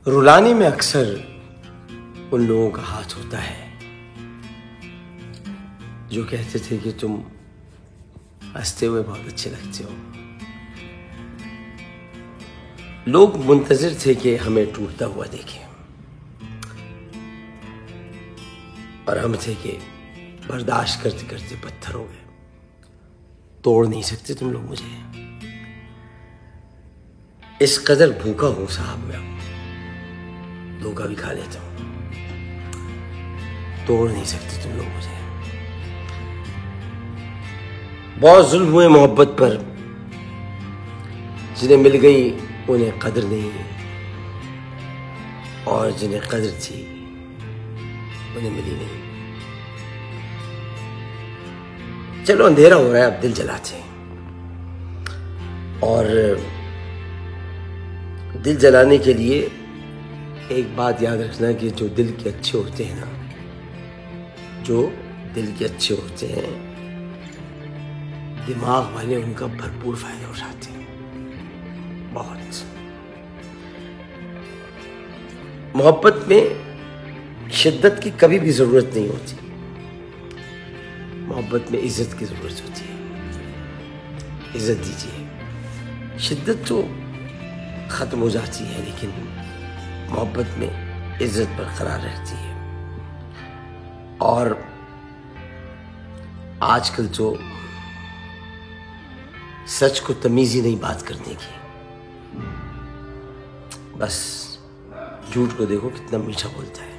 रुलाने में अक्सर उन लोगों का हाथ होता है जो कहते थे कि तुम हंसते हुए बहुत अच्छे लगते हो। लोग मुंतजिर थे कि हमें टूटता हुआ देखें और हम थे कि बर्दाश्त करते करते पत्थर हो गए। तोड़ नहीं सकते तुम लोग मुझे, इस कदर भूखा हूं साहब मैं, धोखा भी खा लेता हूं। तोड़ नहीं सकते तुम लोग मुझे। बहुत जुल्म हुए मोहब्बत पर, जिन्हें मिल गई उन्हें कदर नहीं, और जिन्हें कदर थी उन्हें मिली नहीं। चलो अंधेरा हो रहा है, अब दिल जलाते हैं। और दिल जलाने के लिए एक बात याद रखना कि जो दिल के अच्छे होते हैं ना, जो दिल के अच्छे होते हैं, दिमाग वाले उनका भरपूर फायदा उठाते हैं। बहुत मोहब्बत में शिद्दत की कभी भी जरूरत नहीं होती, मोहब्बत में इज्जत की जरूरत होती है। इज्जत दीजिए। शिद्दत तो खत्म हो जाती है, लेकिन मोहब्बत में इज्जत बरकरार रहती है। और आजकल तो सच को तमीज ही नहीं बात करने की, बस झूठ को देखो कितना मीठा बोलता है।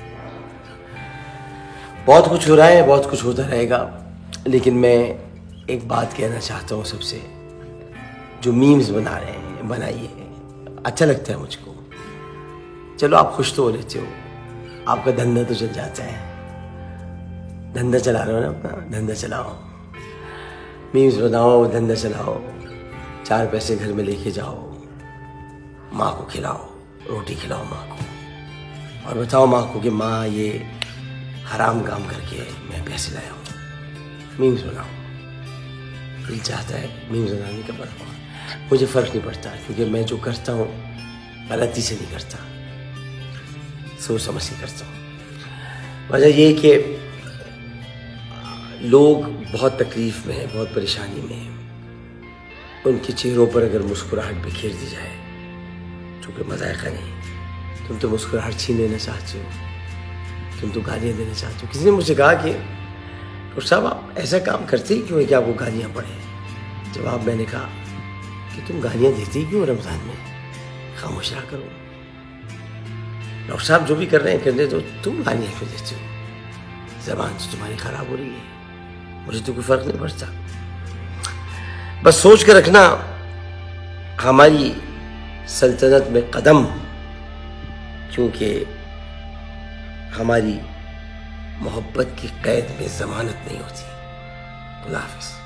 बहुत कुछ हो रहा है, बहुत कुछ होता रहेगा, लेकिन मैं एक बात कहना चाहता हूँ सबसे, जो मीम्स बना रहे हैं बनाइए, अच्छा लगता है मुझको। चलो आप खुश तो हो लेते हो, आपका धंधा तो चल जाता है। धंधा चला रहे हो ना अपना, धंधा चलाओ, मीम्स बनाओ, धंधा चलाओ, 4 पैसे घर में लेके जाओ, माँ को खिलाओ, रोटी खिलाओ माँ को, और बताओ माँ को कि माँ ये हराम काम करके मैं पैसे लाया हूँ। मीम्स बनाओ। दिल चाहता है मीम्स बनाने का, पर मुझे फ़र्क नहीं पड़ता, क्योंकि मैं जो करता हूँ गलती से नहीं करता, सोच समझ के करता हूँ। वजह ये कि लोग बहुत तकलीफ़ में हैं, बहुत परेशानी में हैं। उनके चेहरों पर अगर मुस्कुराहट बिखेर दी जाए, चूँकि मज़ाक़ा नहीं, तुम तो मुस्कुराहट छीन लेना चाहते हो, तुम तो गालियाँ देना चाहते हो। किसी ने मुझे कहा कि डॉक्टर साहब आप ऐसा काम करते ही क्यों है कि आपको गालियाँ पड़े? जवाब मैंने कहा कि तुम गालियाँ देते ही क्यों रमज़ान में? खामोश रहा करो। डॉक्टर साहब जो भी कर रहे हैं करने दो, तुम गालियाँ क्यों देते हो? ज़बान तो तुम्हारी ख़राब हो रही है, मुझे तो कोई फ़र्क नहीं पड़ता। बस सोच कर रखना, हमारी सल्तनत में कदम, क्योंकि हमारी मोहब्बत की कैद में ज़मानत नहीं होती। खुदा हाफ़िज़।